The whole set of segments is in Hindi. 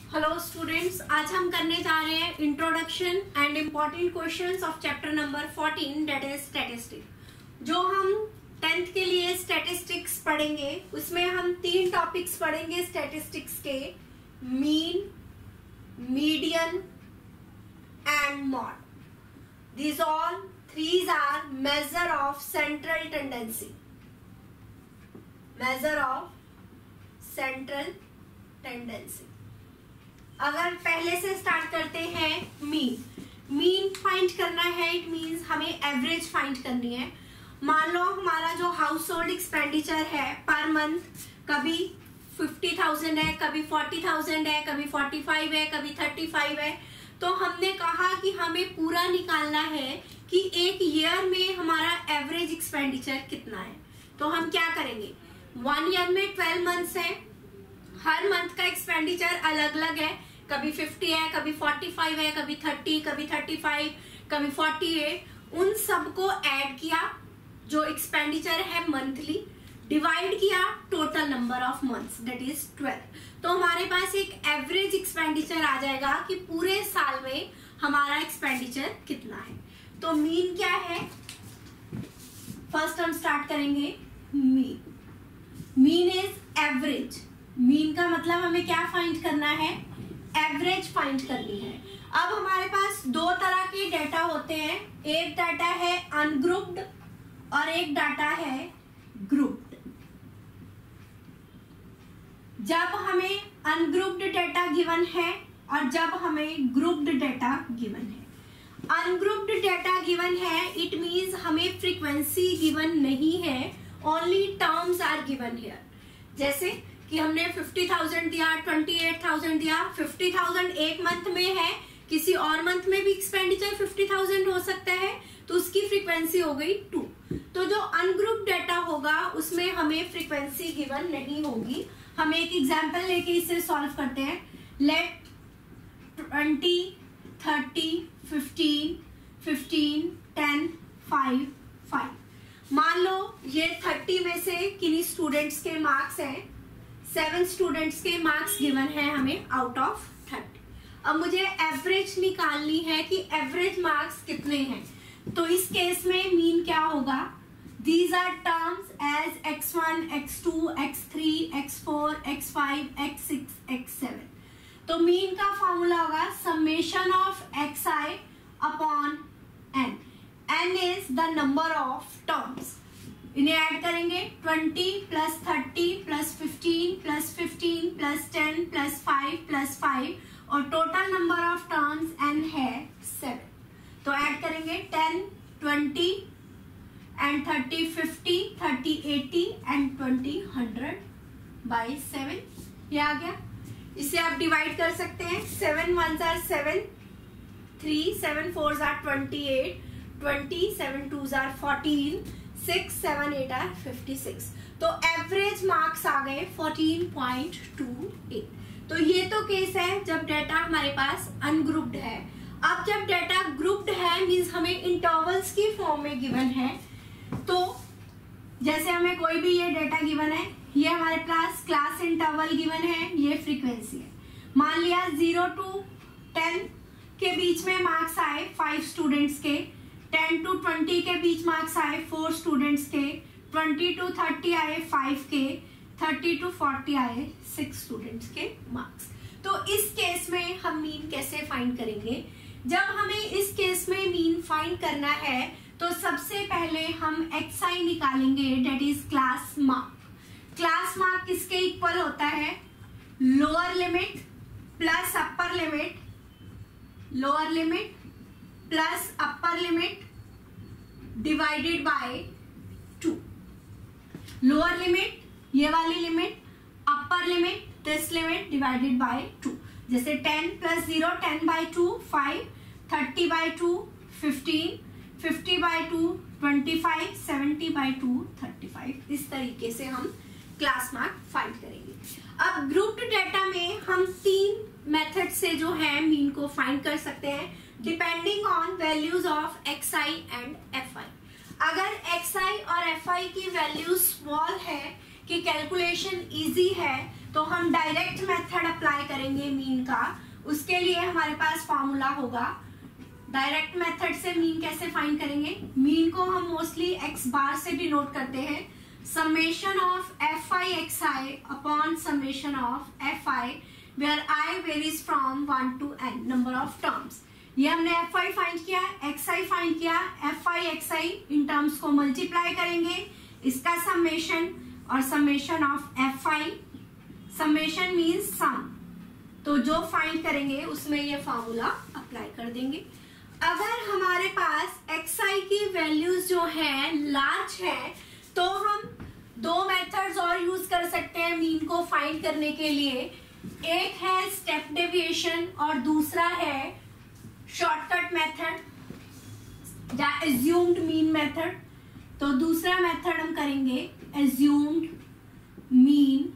हेलो स्टूडेंट्स, आज हम करने जा रहे हैं introduction and important questions of chapter number 14 that is statistics. जो हम 10th के लिए स्टैटिस्टिक्स पढ़ेंगे उसमें हम 3 टॉपिक्स पढ़ेंगे स्टैटिस्टिक्स के, mean, median and mode. These all threes are measure of central tendency, measure of central tendency. अगर पहले से स्टार्ट करते हैं, मीन फाइंड करना है। इट मींस हमें एवरेज फाइंड करनी है। मान लो हमारा जो हाउस होल्ड एक्सपेंडिचर है पर मंथ, कभी 50,000 है, कभी 40,000 है, कभी 45 है, कभी 35 है। तो हमने कहा कि हमें पूरा निकालना है कि एक ईयर में हमारा एवरेज एक्सपेंडिचर कितना है। तो हम क्या करेंगे, 1 ईयर में 12 मंथ्स है, हर मंथ का एक्सपेंडिचर अलग अलग है, कभी 50 है, कभी 45 है, कभी 30, कभी 35, कभी 48। उन सबको ऐड किया जो एक्सपेंडिचर है मंथली, डिवाइड किया total number of months that is 12। तो हमारे पास एक एवरेज एक्सपेंडिचर आ जाएगा कि पूरे साल में हमारा एक्सपेंडिचर कितना है। तो मीन क्या है, फर्स्ट हम स्टार्ट करेंगे मीन इज एवरेज। मीन का मतलब हमें क्या फाइंड करना है, एवरेज फाइंड करनी है। अब हमारे पास 2 तरह के डाटा होते हैं, एक डाटा है अनग्रुप्ड और एक डाटा है ग्रुप्ड। जब हमें अनग्रुप्ड डाटा गिवन है और जब हमें ग्रुप्ड डाटा गिवन है। अनग्रुप्ड डाटा गिवन है, इट मींस हमें फ्रीक्वेंसी गिवन नहीं है, only terms are given here. जैसे कि हमने 50,000 दिया, 28,000 दिया। 50,000 एक मंथ में है, किसी और मंथ में भी एक्सपेंडिचर 50,000 हो सकता है, तो उसकी फ्रीक्वेंसी हो गई 2। तो जो अनग्रुप डाटा होगा उसमें हमें फ्रीक्वेंसी गिवन नहीं होगी। हम एक एग्जांपल लेके इसे सॉल्व करते हैं। लेट 20, 30, 15, 15, 10, 5, 5। मान लो ये 30 में से किन्हीं स्टूडेंट्स के मार्क्स हैं, 7 स्टूडेंट्स के मार्क्स गिवन है हमें आउट ऑफ 30। अब मुझे एवरेज निकालनी है कि एवरेज मार्क्स कितने हैं। तो इस केस में मीन क्या होगा, these are terms as x1, x2, x3, x4, x5, x6, x7। तो मीन का फॉर्मूला होगा summation of xi upon n। n is the number of terms. इन्हें ऐड करेंगे, 20 plus 30 plus 15 plus 15 plus 10 plus 5 plus 5 और total number of terms n है 7। तो ऐड करेंगे 10, 20 एंड 30, 50, 30, 80 एंड 20, 100 बाई 7। ये आ गया। इसे आप डिवाइड कर सकते हैं। 7 1s are 7, 3 7 4s are 28, 20 7 2s are 14, 6 7 8 are 56। तो एवरेज मार्क्स आ गए 14.28। तो ये तो केस है जब डाटा हमारे पास अनग्रुप्ड है। अब जब डाटा ग्रुप्ड है मींस हमें इंटरवल्स की फॉर्म में गिवन है। तो जैसे हमें कोई भी ये डाटा गिवन है, ये हमारे पास क्लास इंटरवल गिवन है, ये फ्रीक्वेंसी है। मान लिया 0 to 10 के बीच में मार्क्स आए 5 स्टूडेंट्स के, 10 to 20 के बीच मार्क्स आए 4 स्टूडेंट्स के, 20 to 30 आए 5 के, 30 to 40 आए 6 स्टूडेंट्स के मार्क्स। तो इस केस में हम मीन कैसे फाइंड करेंगे। जब हमें इस केस में मीन फाइंड करना है तो सबसे पहले हम xi निकालेंगे, that is class mark. Class mark किसके इक्वल होता है, lower limit plus upper limit, lower limit plus upper limit divided by 2। Lower limit ये वाली limit, upper limit this limit divided by 2। जैसे 10 plus 0 10 by 2 5, 30 by 2 15, 50 by 2 25, 70 by 2 35। इस तरीके से हम क्लास मार्क फाइंड करेंगे। अब ग्रुप्ड डाटा में हम 3 मेथड से जो है मीन को फाइंड कर सकते हैं depending on values of xi and fi। अगर xi और fi की वैल्यू स्मॉल है कि कैलकुलेशन इजी है तो हम डायरेक्ट मेथड अप्लाई करेंगे मीन का। उसके लिए हमारे पास फॉर्मूला होगा, डायरेक्ट मेथड से मीन कैसे फाइंड करेंगे। मीन को हम मोस्टली एक्स बार से डिनोट करते हैं, summation of f i x i upon summation of f i where i varies from 1 to n number of terms. ये हमने एफ आई फाइंड किया, एक्स आई फाइंड किया, एफ आई एक्स आई इन टर्म्स को मल्टीप्लाई करेंगे, इसका समेशन और summation of f i, summation means sum, तो जो फाइंड करेंगे उसमें ये फॉर्मूला अप्लाई कर देंगे। अगर हमारे पास एक्स आई की वैल्यूज जो है लार्ज है तो हम दो मेथड्स और यूज कर सकते हैं मीन को फाइंड करने के लिए। एक है स्टेप डेविएशन और दूसरा है शॉर्टकट मेथड या एज्यूम्ड मीन मेथड। तो दूसरा मेथड हम करेंगे एज्यूम्ड मीन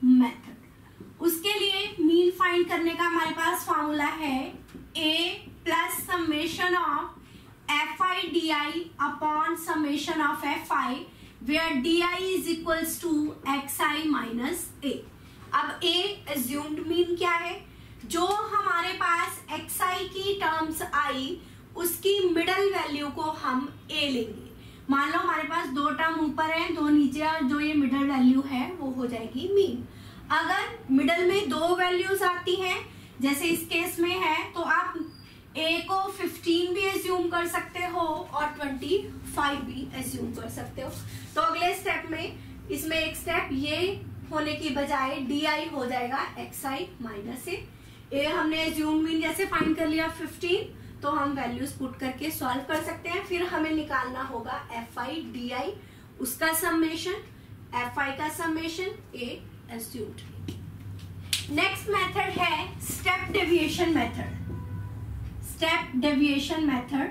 मेथड। उसके लिए मीन फाइंड करने का हमारे पास फॉर्मूला है a plus summation of f i d i upon summation of f i where d i is equals to x i minus a. अब a एज्यूम्ड मीन क्या है, जो हमारे पास एक्स आई की टर्म्स आई उसकी मिडल वैल्यू को हम a लेंगे। मान लो हमारे पास दो टर्म ऊपर है, दो नीचे, और जो ये मिडल वैल्यू है वो हो जाएगी मीन। अगर मिडल में दो वैल्यूज आती हैं जैसे इस केस में है तो आप a को 15 भी एज्यूम कर सकते हो और 25 भी एज्यूम कर सकते हो। तो अगले स्टेप में इसमें एक स्टेप ये होने की बजाय di हो जाएगा xi माइनस ए। हमने एज्यूम मीन जैसे फाइंड कर लिया 15, तो हम वैल्यूज पुट करके सॉल्व कर सकते हैं। फिर हमें निकालना होगा fi di, उसका समेशन, fi का summation, a assumed. Next method है step deviation method. Step deviation method,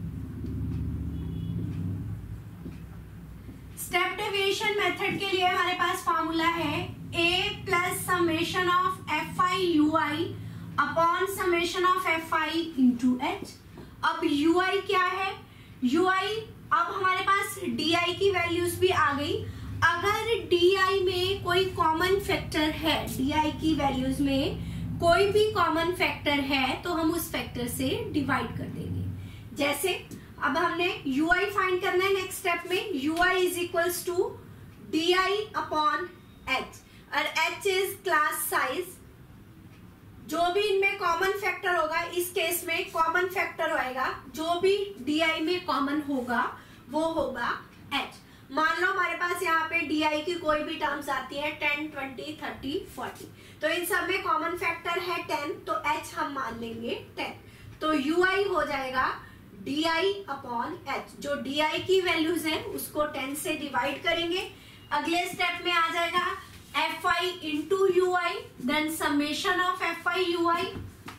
step deviation method के लिए हमारे पास फॉर्मूला है a plus summation of f i u i upon summation of f i into h. अब यू आई क्या है, यू आई, अब हमारे पास डी आई की वैल्यूज भी आ गई। अगर डी आई में कोई कॉमन फैक्टर है, डी आई की वैल्यूज में कोई भी कॉमन फैक्टर है तो हम उस फैक्टर से डिवाइड कर देंगे। जैसे अब हमने यू आई फाइंड करना है नेक्स्ट स्टेप में, u i is equals to d i upon h, और एच इज क्लास साइज। जो भी इनमें कॉमन फैक्टर होगा, इस केस में कॉमन फैक्टर होएगा, जो भी डी आई में कॉमन होगा वो होगा एच। मान लो हमारे पास यहाँ पे डी आई की कोई भी टर्म्स आती है 10, 20, 30, 40, तो इन सब में कॉमन फैक्टर है 10, तो एच हम मान लेंगे 10। तो यू आई हो जाएगा डी आई अपॉन एच। जो डी आई की वैल्यूज है उसको 10 से डिवाइड करेंगे। अगले स्टेप में आ जाएगा f i into u i, then summation of f i u i.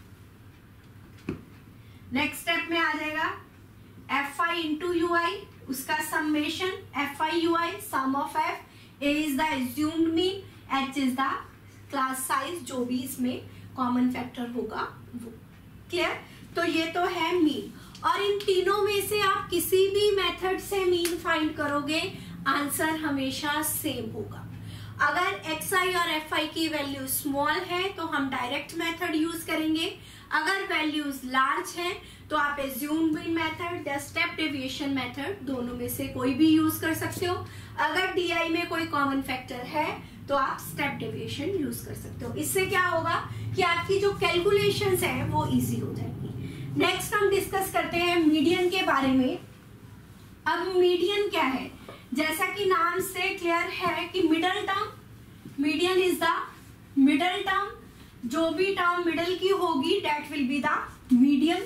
Next step में आ जाएगा f i into u i, उसका summation f i u i, sum of f, a is the assumed mean, h is the class size, जो भी इसमें कॉमन फैक्टर होगा वो। क्लियर? तो ये तो है मीन, और इन तीनों में से आप किसी भी मेथड से मीन फाइंड करोगे आंसर हमेशा सेम होगा। अगर एक्स आई और एफ आई की वैल्यू स्मॉल है तो हम डायरेक्ट मेथड यूज करेंगे, अगर वैल्यूज लार्ज है तो आप एज्यूम्ड मीन मेथड या स्टेप डेविएशन मेथड, दोनों में से कोई भी यूज कर सकते हो। अगर डी आई में कोई कॉमन फैक्टर है तो आप स्टेप डेविएशन यूज कर सकते हो। इससे क्या होगा कि आपकी जो कैलकुलेशंस है वो इजी हो जाएगी। नेक्स्ट हम डिस्कस करते हैं मीडियन के बारे में। अब मीडियन क्या है, जैसा कि नाम से क्लियर है कि middle term, median is the middle term, जो भी टर्म मिडल की होगी that will be the median.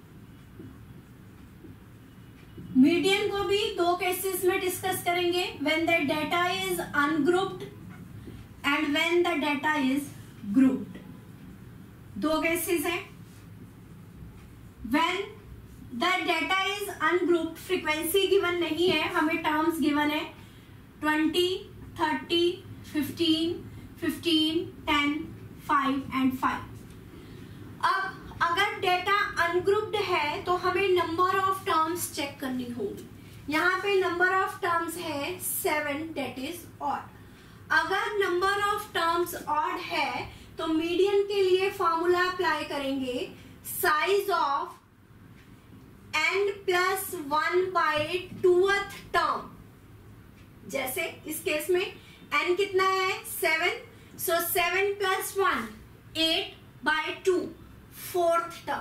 Median को भी दो केसेस में डिस्कस करेंगे, when the data is ungrouped and when the data is grouped. दो केसेस हैं। When the data is ungrouped, frequency given नहीं है, हमें टर्म्स गिवन है 20, 30, 15, 15, 10, 5 एंड 5। अब अगर डेटा अनग्रुप्ड है तो हमें नंबर ऑफ टर्म्स चेक करनी होगी। यहाँ पे नंबर ऑफ टर्म्स है 7, दैट इज ऑड। अगर नंबर ऑफ टर्म्स ऑड है तो मीडियन के लिए फॉर्मूला अप्लाई करेंगे साइज ऑफ n+1/2th टर्म। जैसे इस केस में n कितना है 7, सो 7 + 1 8/2 4th टर्म।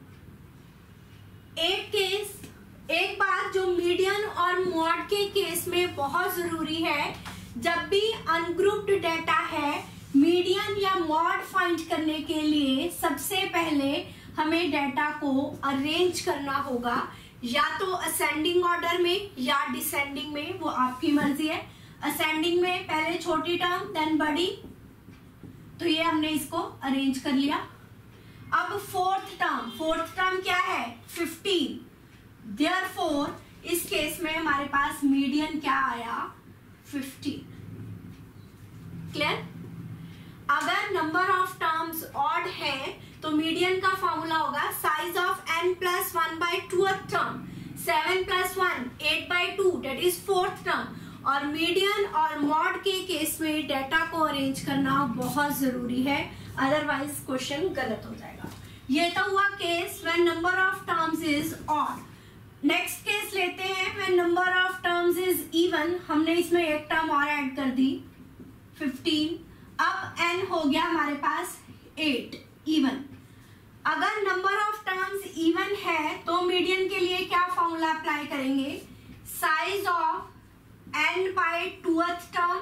एक बात जो मीडियन और मॉड के केस में बहुत जरूरी है, जब भी अनग्रुप्ड डेटा है मीडियन या मॉड फाइंड करने के लिए सबसे पहले हमें डेटा को अरेंज करना होगा, या तो असेंडिंग ऑर्डर में या डिसेंडिंग में, वो आपकी मर्जी है। असेंडिंग में पहले छोटी टर्म देन बड़ी, तो ये हमने इसको अरेंज कर लिया। अब फोर्थ टर्म क्या है 15, देयरफॉर इस केस में हमारे पास मीडियन क्या आया 15। क्लियर? अगर नंबर ऑफ टर्म्स ऑड है तो मीडियन का फॉर्मूला होगा size of n+1/2th term, 7 + 1 8/2 that is 4th term. और मीडियन और मॉड के केस में डेटा को अरेंज करना बहुत जरूरी है, अदरवाइज क्वेश्चन गलत हो जाएगा। ये तो हुआ case when number of terms is odd. Next case लेते हैं when number of terms is even. हमने इसमें एक टर्म और ऐड कर दी 15, अब n हो गया हमारे पास 8 इवन। अगर नंबर ऑफ टर्म्स इवन है तो मीडियन के लिए क्या फॉर्मूला अप्लाई करेंगे, size of n/2th term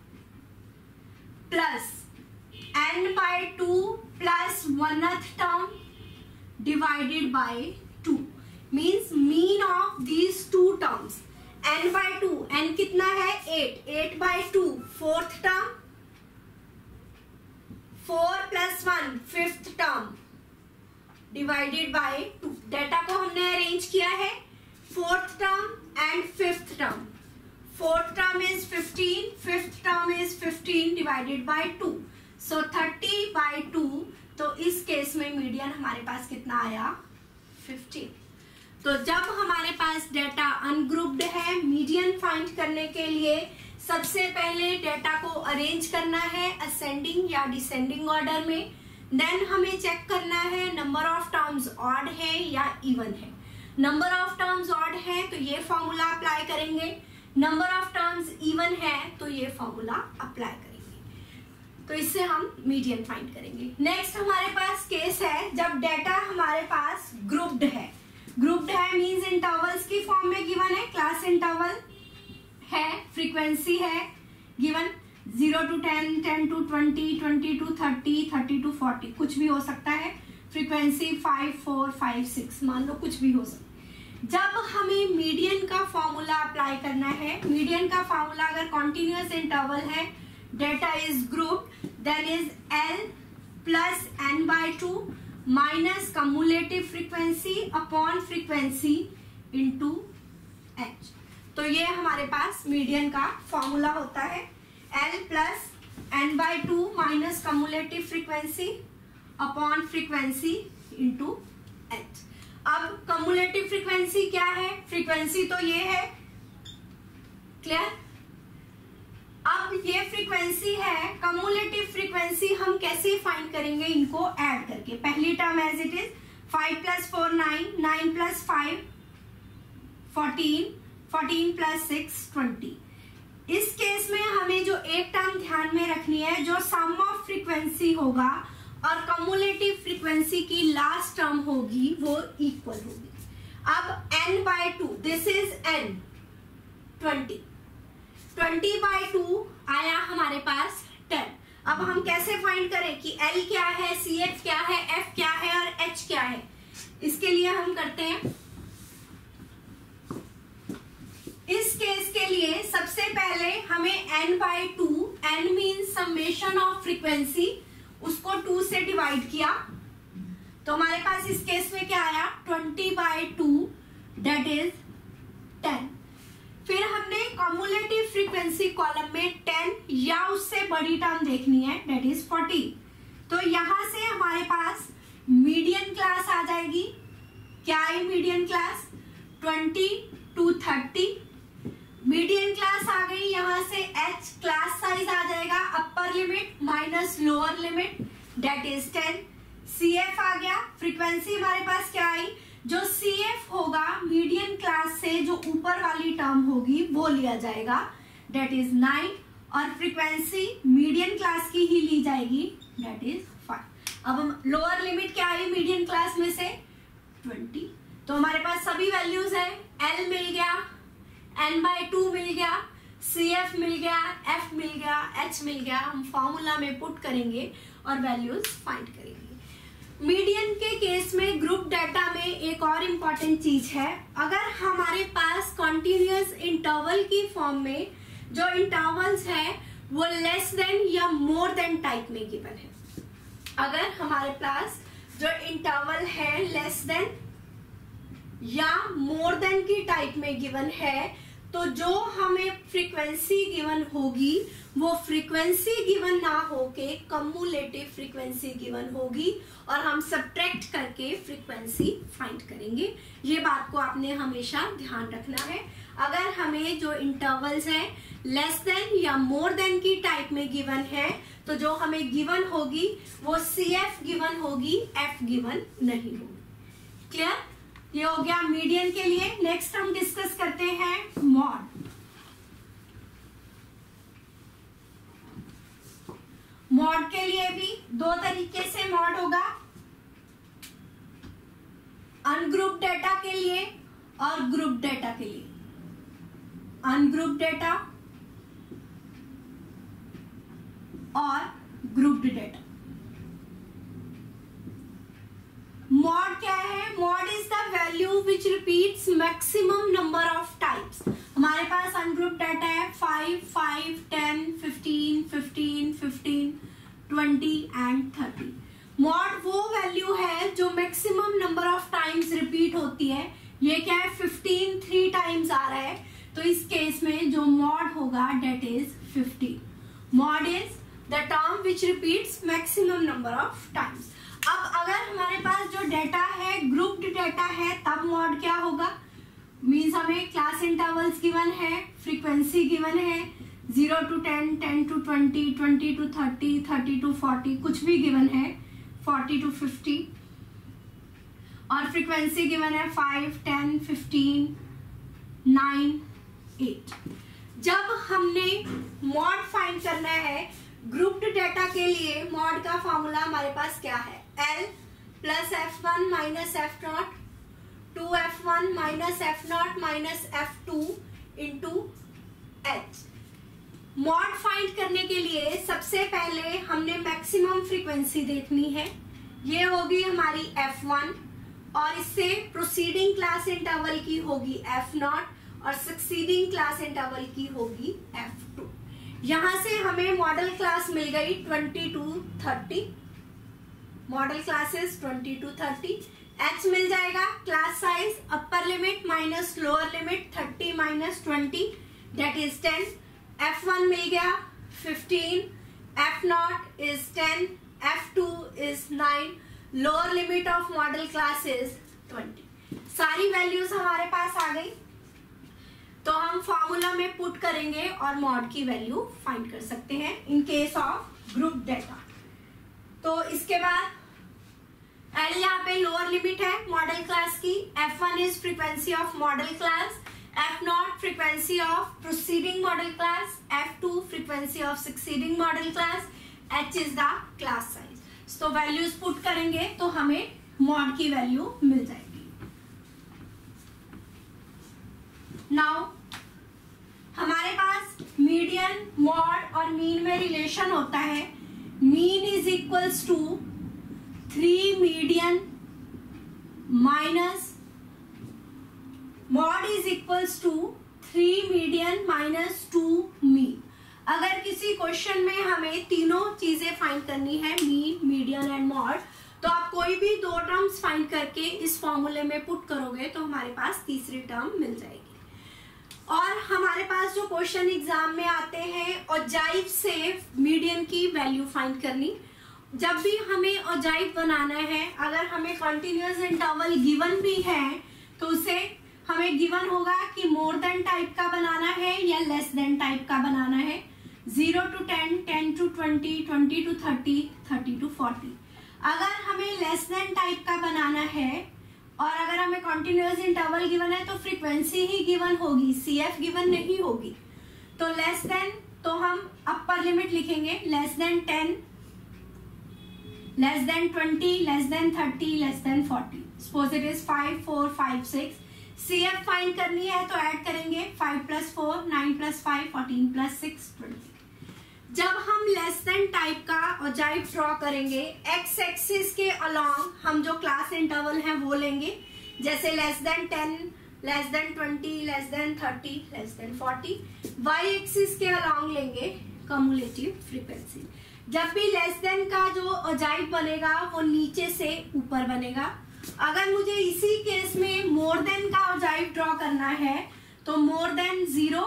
plus n/2 + 1th term divided by 2, means mean of these two terms. n/2, n कितना है 8, 8/2 4th term, 4 + 1 5th term divided by 2। Data को हमने अरेंज किया है 4th term and 5th term. 4th term is 15, 5th term is 15 divided by 2, so 30/2। तो इस केस में मीडियन हमारे पास कितना आया 15। तो जब हमारे पास डेटा अनग्रुप्ड है, मीडियन फाइंड करने के लिए सबसे पहले डेटा को अरेंज करना है असेंडिंग या डिसेंडिंग ऑर्डर में। देन हमें चेक करना है नंबर ऑफ टर्म्स ऑड है या इवन है। नंबर ऑफ टर्म्स ऑड है तो ये फॉर्मूला अप्लाई करेंगे, नंबर ऑफ टर्म्स इवन है तो ये फॉर्मूला अप्लाई करेंगे। तो इससे हम मीडियन फाइंड करेंगे। नेक्स्ट हमारे पास केस है जब डेटा हमारे पास ग्रुप्ड है। ग्रुप्ड है मींस इंटरवल्स की फॉर्म में गिवन है, क्लास इंटरवल है, फ्रीक्वेंसी है given 0 to 10, 10 to 20, 20 to 30, 30 to 40, कुछ भी हो सकता है। फ्रीक्वेंसी 5, 4, 5, 6 मान लो, कुछ भी हो सकता है। जब हमें मीडियन का फॉर्मूला अप्लाई करना है, मीडियन का फॉर्मूला अगर कॉन्टिन्यूअस इंटरवल है, data is grouped, then is L + n/2 minus cumulative frequency upon frequency into h। तो ये हमारे पास मीडियन का फॉर्मूला होता है L + n/2 minus cumulative frequency upon frequency into h। अब कम्युलेटिव फ्रीक्वेंसी क्या है, फ्रीक्वेंसी तो ये है, क्लियर। अब ये फ्रीक्वेंसी है, कम्युलेटिव फ्रीक्वेंसी हम कैसे फाइंड करेंगे, इनको ऐड करके। पहली टर्म एज इट इज 5 + 4 9, 9 + 5 14, 14 + 6 20। इस केस में हमें जो एक टर्म ध्यान में रखनी है, जो सम ऑफ फ्रीक्वेंसी होगा और कम्युलेटिव फ्रीक्वेंसी की लास्ट टर्म होगी वो इक्वल होगी। अब n/2, दिस इज n 20, 20/2 आया हमारे पास 10। अब हम कैसे फाइंड करें कि L क्या है, CH क्या है, F क्या है और H क्या है। इसके लिए हम करते हैं, इस केस के लिए सबसे पहले हमें n/2, n means summation of frequency, उसको 2 से डिवाइड किया तो हमारे पास इस केस में क्या आया 20/2 दैट इज 10। फिर हमने कम्युलेटिव फ्रीक्वेंसी कॉलम में 10 या उससे बड़ी टर्म देखनी है दैट इज 40। तो यहां से हमारे पास मीडियन क्लास आ जाएगी। क्या है median class 20 to 30 median class आ गई, यहाँ से h क्लास साइज आ जाएगा, upper limit minus lower limit that is 10। CF आ गया, फ्रीक्वेंसी हमारे पास क्या आई, जो CF होगा मीडियन क्लास से जो ऊपर वाली टर्म होगी वो लिया जाएगा डेट इज 9, और फ्रीक्वेंसी मीडियन क्लास की ही ली जाएगी डेट इज 5। अब हम लोअर लिमिट क्या आई मीडियन क्लास में से 20, तो हमारे पास सभी वैल्यूज है, L मिल गया, n/2 मिल गया, CF मिल गया, F मिल गया, H मिल गया। हम फॉर्मूला में पुट करेंगे और वैल्यूज फाइंड करेंगे। मीडियन के केस में ग्रुप डाटा में एक और इम्पॉर्टेंट चीज है, अगर हमारे पास कॉन्टिन्यूअस इंटरवल की फॉर्म में जो इंटरवल्स है वो लेस देन या मोर देन टाइप में गिवन है, अगर हमारे पास जो इंटरवल है लेस देन या मोर देन की टाइप में गिवन है, तो जो हमें फ्रीक्वेंसी गिवन होगी वो फ्रीक्वेंसी गिवन ना होके कम्युलेटिव फ्रीक्वेंसी गिवन होगी, और हम सब्ट्रैक्ट करके फ्रीक्वेंसी फाइंड करेंगे। ये बात को आपने हमेशा ध्यान रखना है। अगर हमें जो इंटरवल्स हैं लेस देन या मोर देन की टाइप में गिवन है, तो जो हमें गिवन होगी वो CF गिवन होगी, F गिवन नहीं होगी। क्लियर? ये हो गया मीडियन के लिए। नेक्स्ट हम डिस्कस करते हैं मॉड। मॉड के लिए भी दो तरीके से मॉड होगा, अनग्रुप डेटा के लिए और ग्रुप डेटा के लिए। अनग्रुप डेटा और ग्रुप्ड डेटा। मॉड क्या है? Mode is the value which repeats maximum number of types. हमारे पास अनग्रुप डाटा है 5, 5, 10, 15, 15, 15, 20 एंड 30। मॉड वो वैल्यू है जो maximum number of times repeat होती है। ये क्या है? 15 3 टाइम्स आ रहा है, तो इस केस में जो मॉड होगा that is 15। Mode is the term which repeats maximum number of times. अब अगर हमारे पास जो डेटा है ग्रुप्ड डेटा है, तब मॉड क्या होगा? मीन्स हमें क्लास इंटरवल्स गिवन है, फ्रीक्वेंसी गिवन है 0 to 10, 10 to 20, 20 to 30, 30 to 40, कुछ भी गिवन है 40 to 50, और फ्रीक्वेंसी गिवन है 5, 10, 15, 9, 8। जब हमने मॉड फाइंड करना है ग्रुप्ड डेटा के लिए, मॉड का फॉर्मूला हमारे पास क्या है? L plus F1 minus F0, 2F1 minus F0 minus F2 into H। Mode find करने के लिए सबसे पहले हमने मैक्सिमम फ्रीक्वेंसी देखनी है, ये होगी हमारी F1, और इससे प्रोसीडिंग क्लास इंटरवल की होगी F0 और सक्सीडिंग क्लास इंटरवल की होगी F2। यहां से हमें मॉडल क्लास मिल गई 20 to 30, modal classes 20 to 30। H मिल जाएगा class size upper limit minus lower limit 30 minus 20 that is 10। F1 मिल गया 15, F0 is 10, F2 is 9, lower limit of modal class is 20। सारी वैल्यूज हमारे पास आ गई, तो हम फॉर्मूला में पुट करेंगे और मॉड की वैल्यू फाइंड कर सकते हैं in case of group data. तो इसके बाद L यहाँ पे लोअर लिमिट है मॉडल क्लास की, F1 is frequency of modal class, F0 frequency of proceeding modal class, F2 frequency of succeeding modal class, H is the class size. तो वैल्यूज पुट करेंगे तो हमें मॉड की वैल्यू मिल जाएगी। नाउ हमारे पास मीडियन, मॉड और मीन में रिलेशन होता है। Mean is equals to 3 median minus mode is equals to 3 median minus 2 mean. अगर किसी क्वेश्चन में हमें तीनों चीजें फाइंड करनी है, मीन, मीडियन एंड मॉड, तो आप कोई भी दो टर्म्स फाइंड करके इस फॉर्मूले में पुट करोगे तो हमारे पास तीसरी टर्म मिल जाएगी। और हमारे पास जो क्वेश्चन एग्जाम में आते हैं ऑजाइव से मीडियन की वैल्यू फाइंड करनी। जब भी हमें ऑजाइव बनाना है, अगर हमें कंटिन्यूअस इंटरवल गिवन भी है तो उसे हमें गिवन होगा कि मोर देन टाइप का बनाना है या लेस देन टाइप का बनाना है। 0 to 10, 10 to 20, 20 to 30, 30 to 40। अगर हमें लेस देन टाइप का बनाना है और अगर हमें कॉन्टिन्यूअस इंटरवल गिवन है तो फ्रीक्वेंसी ही गिवन होगी, CF गिवन नहीं होगी। तो लेस देन, तो हम अपर लिमिट लिखेंगे, less than 10, less than 20, less than 30, less than 40। Suppose it is 5, 4, 5, 6। CF find करनी है तो ऐड करेंगे 5 + 4, 9 + 5, 14 + 6, 20। जब हम लेस देन टाइप का ऑब्जेक्ट ड्रॉ करेंगे, एक्स एक्सिस के अलोंग हम जो क्लास इंटरवल है वो लेंगे, जैसे less than 10, less than 20, less than 30, less than 40। Y axis के अलोंग लेंगे कम्युलेटिव फ्रीक्वेंसी। जब भी लेस देन का जो ऑब्जेक्ट बनेगा वो नीचे से ऊपर बनेगा। अगर मुझे इसी केस में मोर देन का ऑब्जेक्ट ड्रॉ करना है तो more than 0,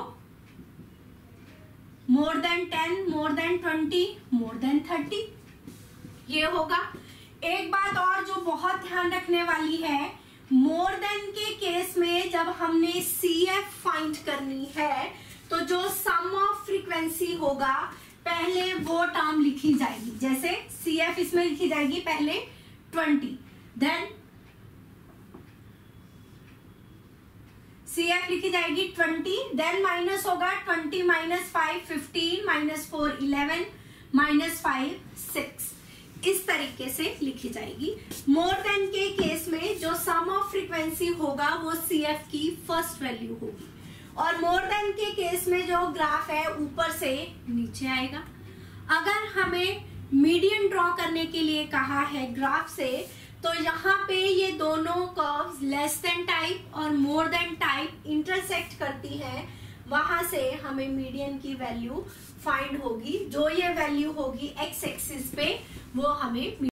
more than 10, more than 20, more than 30 ये होगा। एक बात और जो बहुत ध्यान रखने वाली है, मोर देन के केस में जब हमने CF फाइंड करनी है तो जो सम ऑफ फ्रीक्वेंसी होगा पहले वो टर्म लिखी जाएगी। जैसे CF इसमें लिखी जाएगी पहले 20, देन CF लिखी जाएगी 20, देन माइनस होगा 20 - 5 15 - 4 11 - 5 6। इस तरीके से लिखी जाएगी। मोर देन के केस में जो सम ऑफ फ्रीक्वेंसी होगा वो CF की फर्स्ट वैल्यू होगी और मोर देन के केस में जो ग्राफ है ऊपर से नीचे आएगा। अगर हमें मीडियन ड्रॉ करने के लिए कहा है ग्राफ से, तो यहाँ पे ये दोनों कर्व्स लेस देन टाइप और मोर देन टाइप इंटरसेक्ट करती हैं, वहां से हमें मीडियन की वैल्यू फाइंड होगी। जो ये वैल्यू होगी एक्स एक्सिस पे वो हमें